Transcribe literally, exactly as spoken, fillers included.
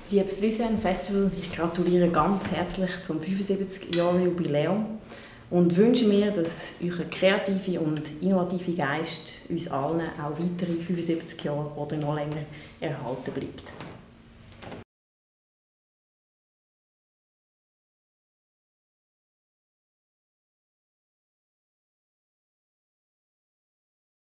Liebes Lucerne Festival, ich gratuliere ganz herzlich zum fünfundsiebzig Jahre Jubiläum und wünsche mir, dass euer kreativer und innovativer Geist uns allen auch weitere fünfundsiebzig Jahre oder noch länger erhalten bleibt.